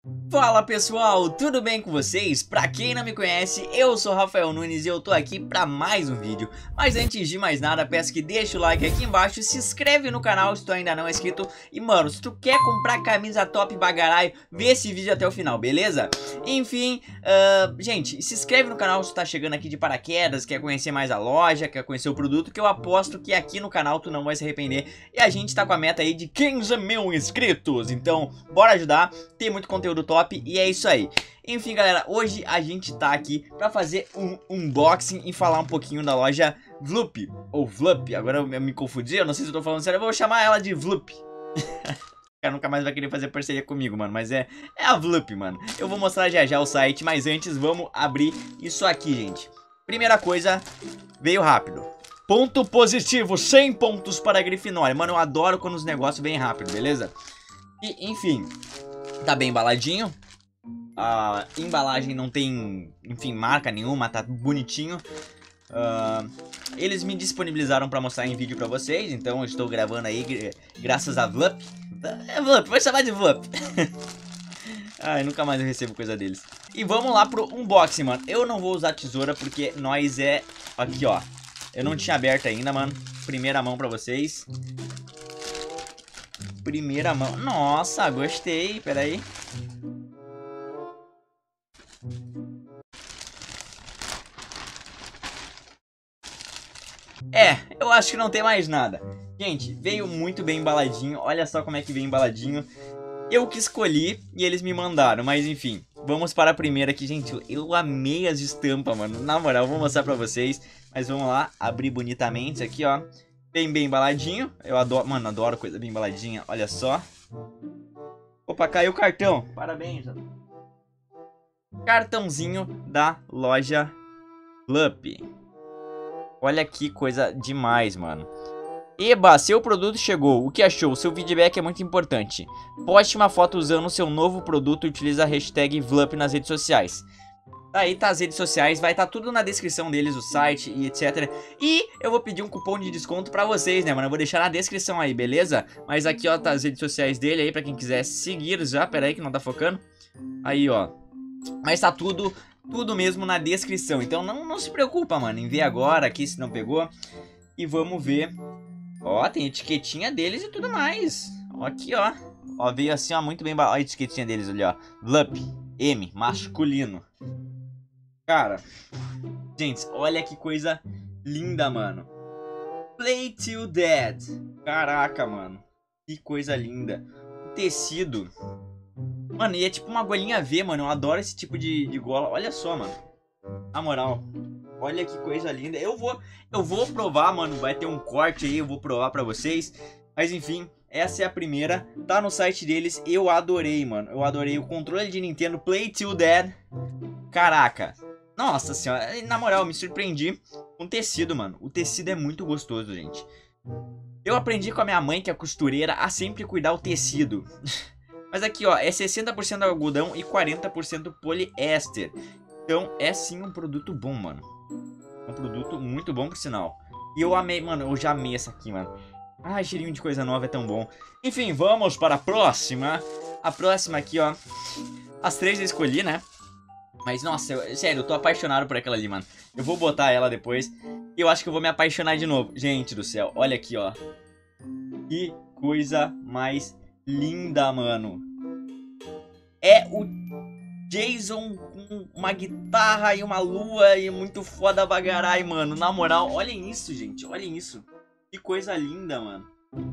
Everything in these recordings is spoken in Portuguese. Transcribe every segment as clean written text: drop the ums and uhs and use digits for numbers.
Fala pessoal, tudo bem com vocês? Pra quem não me conhece, eu sou Rafael Nunes e eu tô aqui pra mais um vídeo. Mas antes de mais nada, peço que deixe o like aqui embaixo, se inscreve no canal se tu ainda não é inscrito. E mano, se tu quer comprar camisa top bagarai, vê esse vídeo até o final, beleza? Enfim, gente, se inscreve no canal se tu tá chegando aqui de paraquedas, quer conhecer mais a loja, quer conhecer o produto, que eu aposto que aqui no canal tu não vai se arrepender. E a gente tá com a meta aí de 15 mil inscritos, então bora ajudar, tem muito conteúdo top e é isso aí. Enfim galera, hoje a gente tá aqui pra fazer um unboxing e falar um pouquinho da loja Vloop, ou Vloop, agora eu me confundi, eu não sei se eu tô falando sério, eu vou chamar ela de Vloop. Cara, nunca mais vai querer fazer parceria comigo, mano, mas é a Vloop, mano. Eu vou mostrar já já o site, mas antes vamos abrir isso aqui, gente. Primeira coisa, veio rápido. Ponto positivo, 100 pontos para a Grifinória. Mano, eu adoro quando os negócios vêm rápido, beleza? E, enfim, tá bem embaladinho. A embalagem não tem, enfim, marca nenhuma, tá bonitinho. Eles me disponibilizaram pra mostrar em vídeo pra vocês, então eu estou gravando aí graças a Vloop. É Vloop, vou chamar de Vloop. Ai, nunca mais eu recebo coisa deles. E vamos lá pro unboxing, mano. Eu não vou usar tesoura porque nós é... Aqui, ó. Eu não tinha aberto ainda, mano. Primeira mão pra vocês. Primeira mão. Nossa, gostei. Pera aí. Eu acho que não tem mais nada. Gente, veio muito bem embaladinho. Olha só como é que veio embaladinho. Eu que escolhi e eles me mandaram, mas enfim. Vamos para a primeira aqui, gente. Eu amei as estampas, mano. Na moral, vou mostrar pra vocês. Mas vamos lá, abrir bonitamente aqui, ó. Bem embaladinho. Eu adoro, mano, adoro coisa bem embaladinha. Olha só. Opa, caiu o cartão. Parabéns. Cartãozinho da loja Vloop. Olha que coisa demais, mano. Eba, seu produto chegou. O que achou? Seu feedback é muito importante. Poste uma foto usando o seu novo produto e utilize a hashtag Vloop nas redes sociais. Aí tá as redes sociais, vai estar tudo na descrição deles, o site e etc. E eu vou pedir um cupom de desconto pra vocês, né, mano? Eu vou deixar na descrição aí, beleza? Mas aqui, ó, tá as redes sociais dele aí pra quem quiser seguir já. Pera aí que não tá focando. Aí, ó. Mas tá tudo mesmo na descrição. Então não se preocupa, mano, em ver agora aqui se não pegou. E vamos ver. Ó, tem etiquetinha deles e tudo mais. Ó, aqui, ó. Ó, veio assim, ó, muito bem. Ó a etiquetinha deles ali, ó. Vloop, M, masculino. Cara, gente, olha que coisa linda, mano. Play Till Dead. Caraca, mano. Que coisa linda. O tecido. Mano, e é tipo uma golinha V, mano. Eu adoro esse tipo de gola. Olha só, mano. Na moral. Olha que coisa linda. Eu vou provar, mano. Vai ter um corte aí. Eu vou provar pra vocês. Mas enfim, essa é a primeira. Tá no site deles. Eu adorei, mano. Eu adorei o controle de Nintendo Play Till Dead. Caraca. Nossa senhora. Na moral, eu me surpreendi com o tecido, mano. O tecido é muito gostoso, gente. Eu aprendi com a minha mãe, que é costureira, a sempre cuidar o tecido. Mas aqui, ó, é 60% algodão e 40% poliéster. Então, é sim um produto bom, mano. Um produto muito bom, por sinal. E eu amei, mano, eu já amei essa aqui, mano. Ai, cheirinho de coisa nova é tão bom. Enfim, vamos para a próxima. A próxima aqui, ó. As três eu escolhi, né? Mas, nossa, sério, eu tô apaixonado por aquela ali, mano. Eu vou botar ela depois. E eu acho que eu vou me apaixonar de novo. Gente do céu, olha aqui, ó. Que coisa mais linda, mano. É o Jason com uma guitarra e uma lua e muito foda bagarai, mano. Na moral, olhem isso, gente. Olhem isso. Que coisa linda, mano.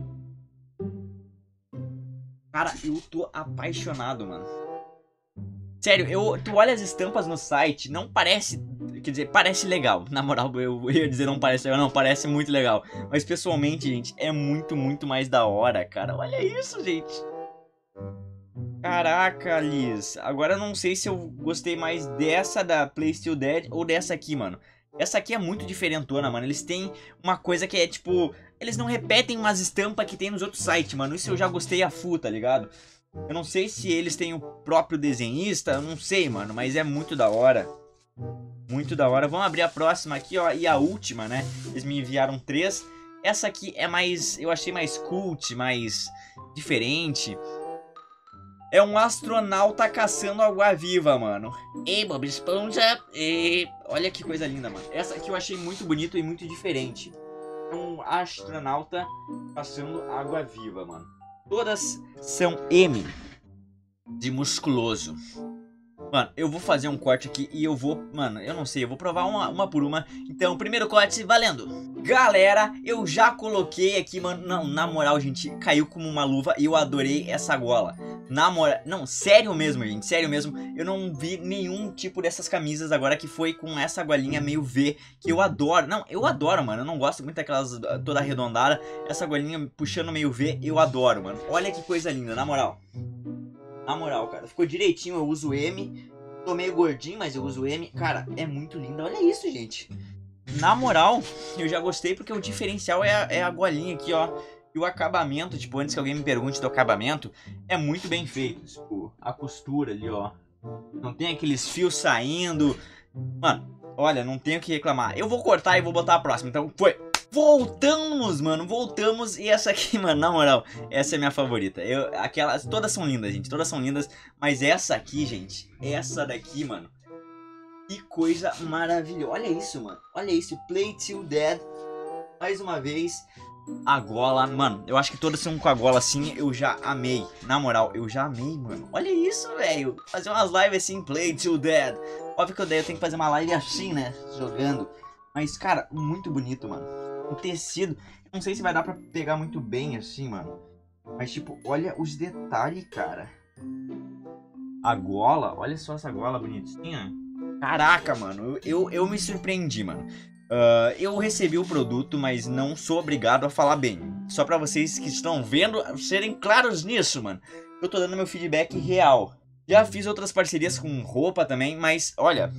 Cara, eu tô apaixonado, mano. Sério, tu olha as estampas no site, não parece... Quer dizer, parece legal. Na moral, eu ia dizer não parece legal, não, parece muito legal. Mas pessoalmente, gente, é muito, muito mais da hora, cara. Olha isso, gente. Caraca, Liz. Agora eu não sei se eu gostei mais dessa da Play Till Dead ou dessa aqui, mano. Essa aqui é muito diferentona, mano. Eles têm uma coisa que é tipo... Eles não repetem umas estampas que tem nos outros sites, mano. Isso eu já gostei a full, tá ligado? Eu não sei se eles têm o próprio desenhista, eu não sei, mano. Mas é muito da hora. Muito da hora. Vamos abrir a próxima aqui, ó. E a última, né? Eles me enviaram 3. Essa aqui é mais... Eu achei mais cult, mais diferente. É um astronauta caçando água-viva, mano. Ei, Bob Esponja. Olha que coisa linda, mano. Essa aqui eu achei muito bonito e muito diferente. É um astronauta caçando água-viva, mano. Todas são M de musculoso. Mano, eu vou fazer um corte aqui e eu vou... Mano, eu não sei, eu vou provar uma por uma. Então, primeiro corte, valendo. Galera, eu já coloquei aqui, mano. Não, na moral, gente, caiu como uma luva e eu adorei essa gola. Na moral... Não, sério mesmo, gente, sério mesmo. Eu não vi nenhum tipo dessas camisas agora que foi com essa golinha meio V, que eu adoro. Não, eu adoro, mano. Eu não gosto muito daquelas toda arredondada. Essa golinha puxando meio V, eu adoro, mano. Olha que coisa linda, na moral. Na moral, cara, ficou direitinho, eu uso M. Tô meio gordinho, mas eu uso M. Cara, é muito linda, olha isso, gente. Na moral, eu já gostei porque o diferencial é a golinha aqui, ó. E o acabamento, tipo, antes que alguém me pergunte do acabamento, é muito bem feito. Tipo, a costura ali, ó. Não tem aqueles fios saindo. Mano, olha, não tenho o que reclamar. Eu vou cortar e vou botar a próxima, então foi. Voltamos, mano, voltamos. E essa aqui, mano, na moral, essa é minha favorita. Aquelas, todas são lindas, gente, todas são lindas. Mas essa aqui, gente, essa daqui, mano, que coisa maravilhosa. Olha isso, mano, olha isso, Play Till Dead. Mais uma vez, a gola, mano, eu acho que todas são com a gola assim, eu já amei. Na moral, eu já amei, mano. Olha isso, velho, fazer umas lives assim, Play Till Dead. Óbvio que eu tenho que fazer uma live assim, né, jogando. Mas, cara, muito bonito, mano. O tecido, não sei se vai dar pra pegar muito bem assim, mano. Mas, tipo, olha os detalhes, cara. A gola, olha só essa gola bonitinha. Caraca, mano, eu me surpreendi, mano. Eu recebi o produto, mas não sou obrigado a falar bem. Só pra vocês que estão vendo serem claros nisso, mano. Eu tô dando meu feedback real. Já fiz outras parcerias com roupa também, mas, olha...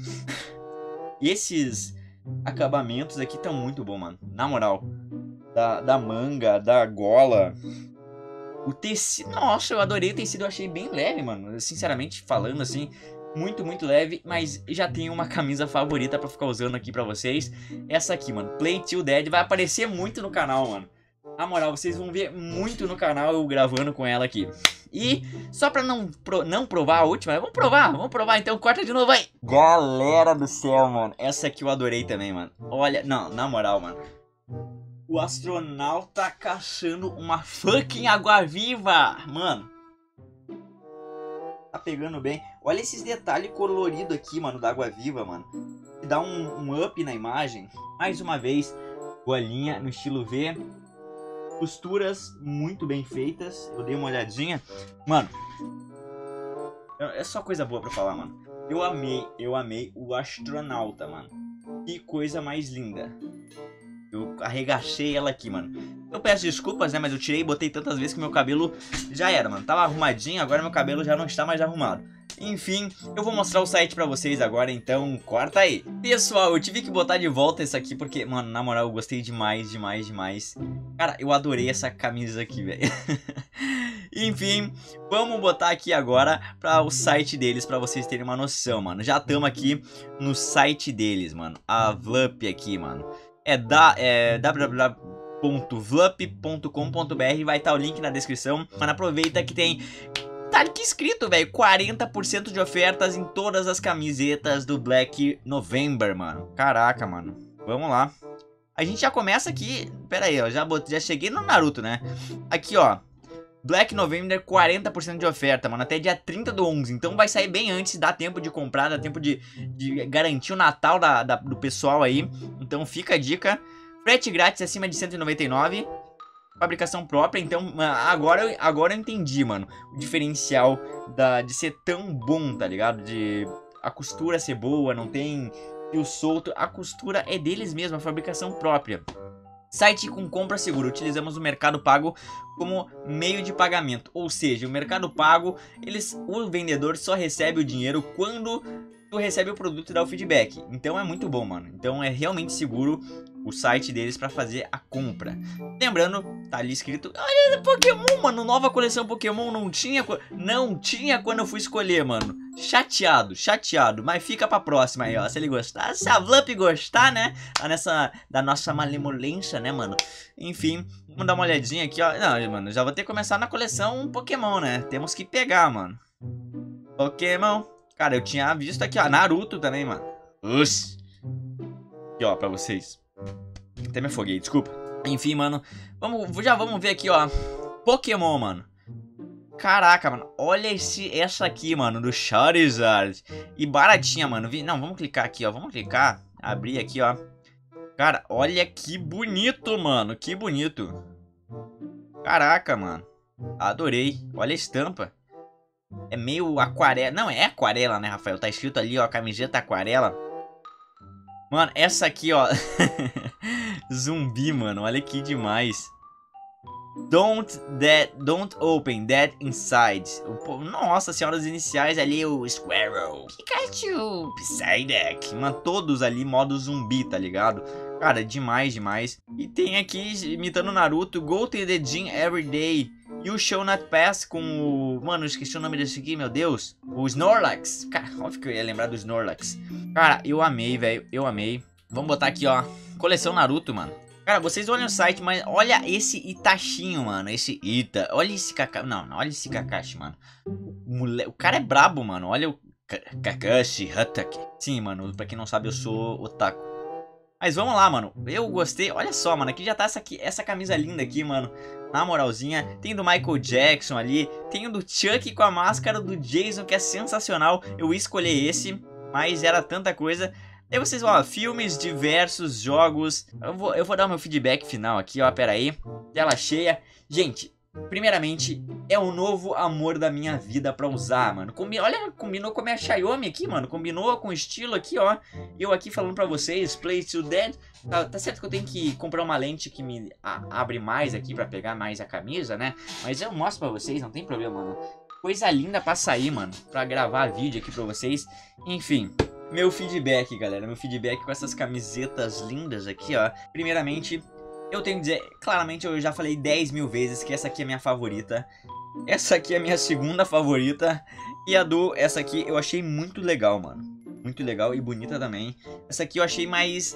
Esses... acabamentos aqui estão muito bom, mano. Na moral. Da manga, da gola. O tecido... Nossa, eu adorei o tecido. Eu achei bem leve, mano. Sinceramente falando assim. Muito, muito leve. Mas já tenho uma camisa favorita pra ficar usando aqui pra vocês. Essa aqui, mano. Play Till Dead. Vai aparecer muito no canal, mano. Na moral, vocês vão ver muito no canal eu gravando com ela aqui. E só pra não provar a última, vamos provar, então corta de novo aí. Galera do céu, mano, essa aqui eu adorei também, mano. Olha, não, na moral, mano. O astronauta caçando uma fucking água-viva, mano. Tá pegando bem. Olha esses detalhes coloridos aqui, mano, da água-viva, mano. Que dá um up na imagem. Mais uma vez, golinha no estilo V. Costuras muito bem feitas. Eu dei uma olhadinha. Mano, é só coisa boa pra falar, mano. Eu amei o astronauta, mano. Que coisa mais linda. Eu arregachei ela aqui, mano. Eu peço desculpas, né, mas eu tirei e botei tantas vezes que meu cabelo já era, mano. Tava arrumadinho, agora meu cabelo já não está mais arrumado. Enfim, eu vou mostrar o site pra vocês agora, então corta aí. Pessoal, eu tive que botar de volta isso aqui porque, mano, na moral, eu gostei demais, demais, demais. Cara, eu adorei essa camisa aqui, velho. Enfim, vamos botar aqui agora para o site deles, pra vocês terem uma noção, mano. Já estamos aqui no site deles, mano. A Vlup aqui, mano. É www.vlup.com.br, vai estar o link na descrição. Mano, aproveita que tem... Tá aqui escrito, velho, 40% de ofertas em todas as camisetas do Black November, mano. Caraca, mano. Vamos lá. A gente já começa aqui... Pera aí, ó, já cheguei no Naruto, né? Aqui, ó. Black November, 40% de oferta, mano. Até dia 30 do 11. Então vai sair bem antes, dá tempo de comprar, dá tempo de garantir o Natal do pessoal aí. Então fica a dica. Frete grátis acima de 199. Fabricação própria, então agora eu entendi, mano, o diferencial de ser tão bom, tá ligado? De a costura ser boa, não tem fio solto, a costura é deles mesmo, a fabricação própria. Site com compra segura, utilizamos o Mercado Pago como meio de pagamento, ou seja, o Mercado Pago, o vendedor só recebe o dinheiro quando tu recebe o produto e dá o feedback. Então é muito bom, mano. Então é realmente seguro o site deles pra fazer a compra. Lembrando, tá ali escrito, olha, Pokémon, mano, nova coleção Pokémon não tinha quando eu fui escolher, mano. Chateado, mas fica pra próxima aí, ó, se ele gostar, se a Vlup gostar, né, da nossa malemolência, né, mano. Enfim, vamos dar uma olhadinha aqui, ó. Não, mano, já vou ter que começar na coleção Pokémon, né, temos que pegar, mano. Pokémon. Cara, eu tinha visto aqui, ó, Naruto também, mano. Uxi. Aqui, ó, pra vocês. Até me afoguei, desculpa. Enfim, mano, já vamos ver aqui, ó, Pokémon, mano. Caraca, mano, olha essa aqui, mano, do Charizard. E baratinha, mano. Não, vamos clicar aqui, ó, vamos clicar. Abrir aqui, ó. Cara, olha que bonito, mano, que bonito. Caraca, mano, adorei, olha a estampa. É meio aquarela, não, é aquarela, né, Rafael? Tá escrito ali, ó, camiseta aquarela. Mano, essa aqui, ó. Zumbi, mano, olha que demais. Don't open that inside. Nossa senhora, os iniciais ali, o Squirrel, Pikachu, Psyduck. Mano, todos ali, modo zumbi, tá ligado? Cara, demais. E tem aqui, imitando o Naruto, Go to the gym every day. You shall not pass com o... Mano, eu esqueci o nome desse aqui, meu Deus. O Snorlax. Cara, óbvio que eu ia lembrar do Snorlax. Cara, eu amei, velho. Eu amei. Vamos botar aqui, ó. Coleção Naruto, mano. Cara, vocês olham o site, mas olha esse Itachinho, mano. Esse Ita. Olha esse Kakashi. Não, olha esse Kakashi, mano. O cara é brabo, mano. Olha o Kakashi Hatake. Sim, mano. Pra quem não sabe, eu sou otaku. Mas vamos lá, mano. Eu gostei. Olha só, mano. Aqui já tá essa camisa linda aqui, mano. Na moralzinha. Tem do Michael Jackson ali. Tem o do Chuck com a máscara do Jason, que é sensacional. Eu escolhi esse, mas era tanta coisa. Aí vocês vão, ó, filmes, diversos, jogos. Eu vou dar o meu feedback final aqui, ó. Pera aí. Tela cheia. Gente, primeiramente, é o novo amor da minha vida pra usar, mano. Olha, combinou com a minha Xiaomi aqui, mano. Combinou com o estilo aqui, ó. Eu aqui falando pra vocês, Play to Dead. Tá certo que eu tenho que comprar uma lente que me abre mais aqui pra pegar mais a camisa, né? Mas eu mostro pra vocês, não tem problema, mano. Coisa linda pra sair, mano. Pra gravar vídeo aqui pra vocês. Enfim, meu feedback, galera. Meu feedback com essas camisetas lindas aqui, ó. Primeiramente, eu tenho que dizer, claramente eu já falei 10 mil vezes que essa aqui é minha favorita. Essa aqui é a minha segunda favorita. E essa aqui eu achei muito legal, mano. Muito legal e bonita também. Essa aqui eu achei mais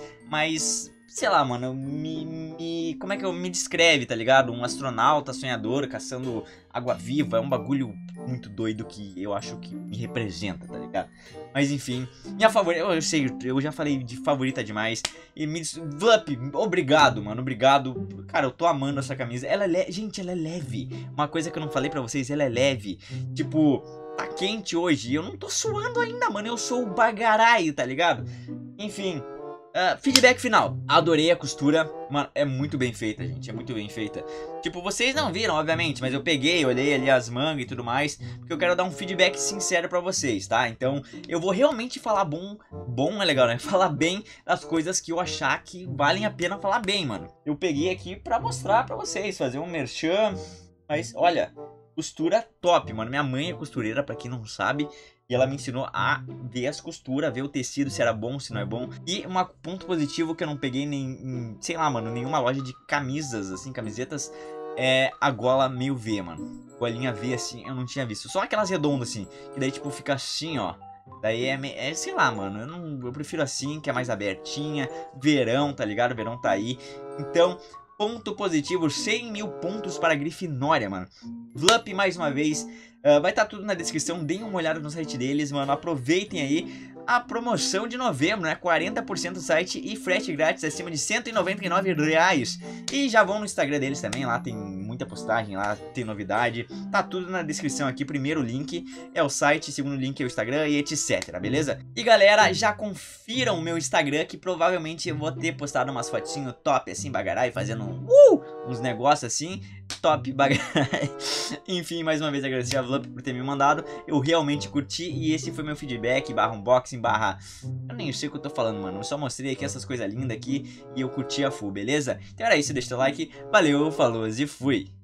sei lá, mano, como é que eu me descreve, tá ligado? Um astronauta sonhador caçando água viva. É um bagulho muito doido que eu acho que me representa, tá ligado? Mas enfim, minha favorita, eu sei, eu já falei de favorita demais. E Vlup, obrigado, mano, obrigado. Cara, eu tô amando essa camisa. Gente, ela é leve. Uma coisa que eu não falei pra vocês, ela é leve. Tipo, tá quente hoje, eu não tô suando ainda, mano. Eu sou o bagaraio, tá ligado? Enfim, feedback final. Adorei a costura. Mano, é muito bem feita, gente. É muito bem feita. Tipo, vocês não viram, obviamente, mas eu peguei, olhei ali as mangas e tudo mais, porque eu quero dar um feedback sincero pra vocês, tá? Então, eu vou realmente falar bom é legal, né? Falar bem das coisas que eu achar que valem a pena falar bem, mano. Eu peguei aqui pra mostrar pra vocês, fazer um merchan. Mas, olha, costura top, mano. Minha mãe é costureira, pra quem não sabe. E ela me ensinou a ver as costuras, ver o tecido, se era bom, se não é bom. E um ponto positivo que eu não peguei nem, sei lá, mano, nenhuma loja de camisas, assim, camisetas, é a gola meio V, mano. Golinha V, assim, eu não tinha visto. Só aquelas redondas, assim, que daí, tipo, fica assim, ó. Daí sei lá, mano, eu prefiro assim, que é mais abertinha. Verão, tá ligado? Verão tá aí. Então, ponto positivo, 100 mil pontos para a Grifinória, mano. Vlup mais uma vez. Vai estar tudo na descrição, deem uma olhada no site deles, mano. Aproveitem aí a promoção de novembro, né? 40% do site e frete grátis acima de R$199. E já vão no Instagram deles também, lá tem muita postagem, lá tem novidade. Tá tudo na descrição aqui. Primeiro link é o site, segundo link é o Instagram e etc, beleza? E galera, já confiram o meu Instagram, que provavelmente eu vou ter postado umas fotinhas top assim, bagarai, fazendo uns negócios assim. Top, bagarai. Enfim, mais uma vez agradecer a Vlup por ter me mandado. Eu realmente curti e esse foi meu feedback, barra unboxing, barra... Eu nem sei o que eu tô falando, mano. Eu só mostrei aqui essas coisas lindas aqui e eu curti a full, beleza? Então era isso, deixa o like. Valeu, falou e fui!